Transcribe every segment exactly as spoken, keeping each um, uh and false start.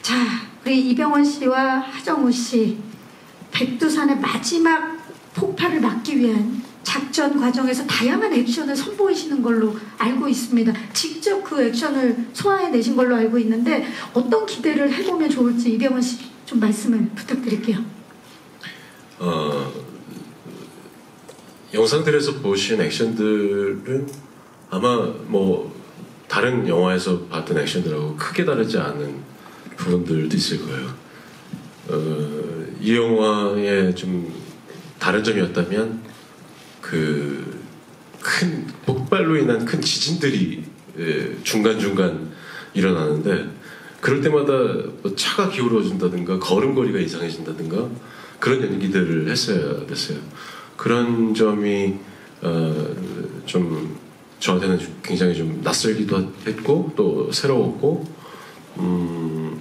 자, 우리 이병헌 씨와 하정우 씨, 백두산의 마지막 폭발을 막기 위한 작전 과정에서 다양한 액션을 선보이시는 걸로 알고 있습니다. 직접 그 액션을 소화해내신 걸로 알고 있는데 어떤 기대를 해보면 좋을지 이병헌 씨 좀 말씀을 부탁드릴게요. 어, 영상들에서 보신 액션들은 아마 뭐 다른 영화에서 봤던 액션들하고 크게 다르지 않은 부분들도 있을 거예요. 어, 이 영화의 좀 다른 점이었다면 그 큰 폭발로 인한 큰 지진들이 중간중간 일어나는데 그럴 때마다 뭐 차가 기울어진다든가 걸음걸이가 이상해진다든가 그런 연기들을 했어야 됐어요. 그런 점이 어, 좀 저한테는 굉장히 좀 낯설기도 했고 또 새로웠고 음,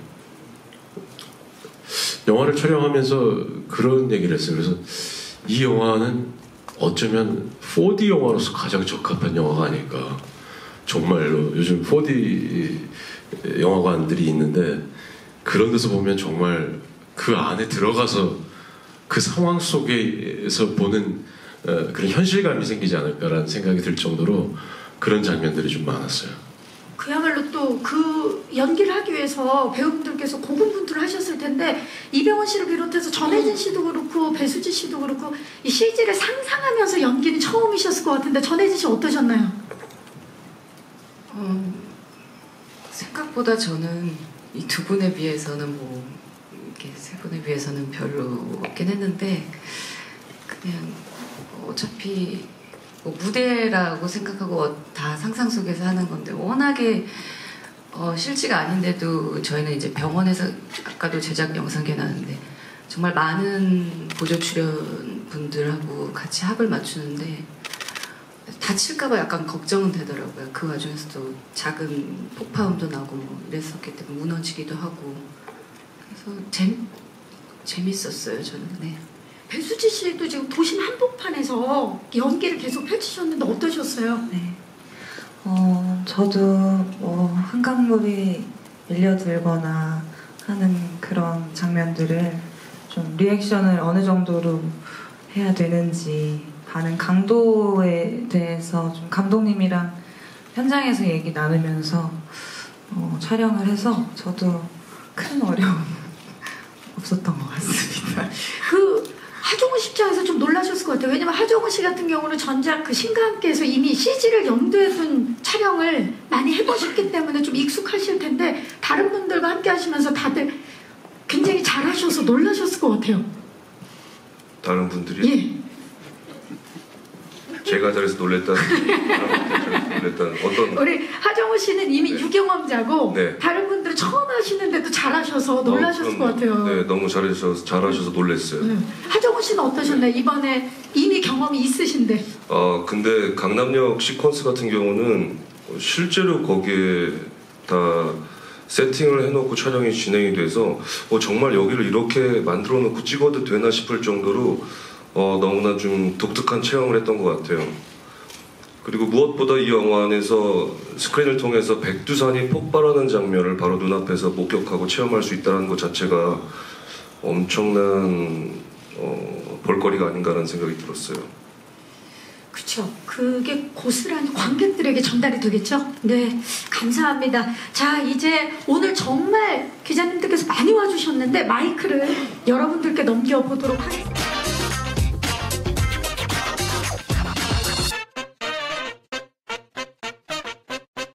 영화를 촬영하면서 그런 얘기를 했어요. 그래서 이 영화는 어쩌면 포디 영화로서 가장 적합한 영화가 아닐까. 정말로 요즘 포디 영화관들이 있는데 그런 데서 보면 정말 그 안에 들어가서 그 상황 속에서 보는 어, 그런 현실감이 생기지 않을까라는 생각이 들 정도로 그런 장면들이 좀 많았어요. 그야말로 또 그 연기를 하기 위해서 배우분들께서 고군분투를 하셨을 텐데 이병헌 씨를 비롯해서 전혜진 씨도 그렇고 배수지 씨도 그렇고 이 씨지를 상상하면서 연기는 처음이셨을 것 같은데 전혜진 씨 어떠셨나요? 음, 생각보다 저는 이 두 분에 비해서는 뭐 이렇게 세 분에 비해서는 별로 없긴 했는데 그냥 어차피 뭐 무대라고 생각하고 다 상상 속에서 하는 건데 워낙에 어 실지가 아닌데도 저희는 이제 병원에서 아까도 제작 영상에 나왔는데 정말 많은 보조 출연 분들하고 같이 합을 맞추는데 다칠까봐 약간 걱정은 되더라고요. 그 와중에서도 작은 폭파음도 나고 뭐 이랬었기 때문에 무너지기도 하고 그래서 재, 재밌었어요 저는. 네. 배수지 씨도 지금 도심 한복판에서 연기를 계속 펼치셨는데 어떠셨어요? 네. 어, 저도 뭐 한강물이 밀려들거나 하는 그런 장면들을 좀 리액션을 어느 정도로 해야 되는지 하는 강도에 대해서 좀 감독님이랑 현장에서 얘기 나누면서 어, 촬영을 해서 저도 큰 어려움 없었던 것 같습니다. 그 하정우 씨 입장에서 좀 놀라셨을 것 같아요. 왜냐면 하정우 씨 같은 경우는 전작 그 신과 함께해서 이미 씨지를 염두에 둔 촬영을 많이 해보셨기 때문에 좀 익숙하실 텐데 다른 분들과 함께 하시면서 다들 굉장히 잘하셔서 놀라셨을 것 같아요. 다른 분들이? 예. 제가 잘해서 놀랬다는 놀랬다는 어떤? 우리 하정우 씨는 이미 네. 유경험자고 네. 다른 분들은 처음 하시는데도 잘하셔서 놀라셨을 어, 것 같아요. 네, 너무 잘하셔서 잘하셔서 놀랐어요. 네. 하정우 씨는 어떠셨나요? 이번에 이미 경험이 있으신데. 아 근데 강남역 시퀀스 같은 경우는 실제로 거기에 다 세팅을 해놓고 촬영이 진행이 돼서 어, 정말 여기를 이렇게 만들어 놓고 찍어도 되나 싶을 정도로 어, 너무나 좀 독특한 체험을 했던 것 같아요. 그리고 무엇보다 이 영화 안에서 스크린을 통해서 백두산이 폭발하는 장면을 바로 눈앞에서 목격하고 체험할 수 있다는 것 자체가 엄청난 어, 볼거리가 아닌가라는 생각이 들었어요. 그렇죠. 그게 고스란히 관객들에게 전달이 되겠죠? 네, 감사합니다. 자, 이제 오늘 정말 기자님들께서 많이 와주셨는데 마이크를 여러분들께 넘겨보도록 하겠습니다.